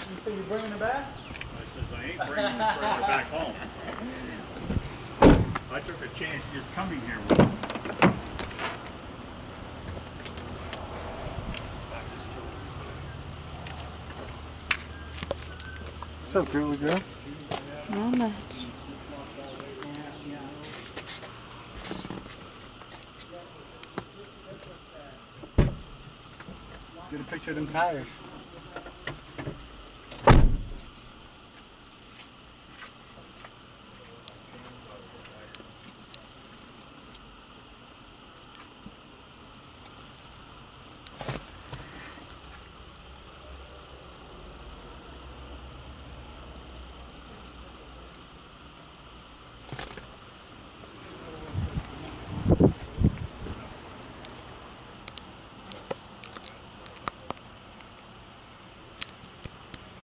So you're bringing her back? I says, I ain't bringing the trailer back home. I took a chance just coming here with it. What's up, girly girl? Not much. Get a picture of them tires.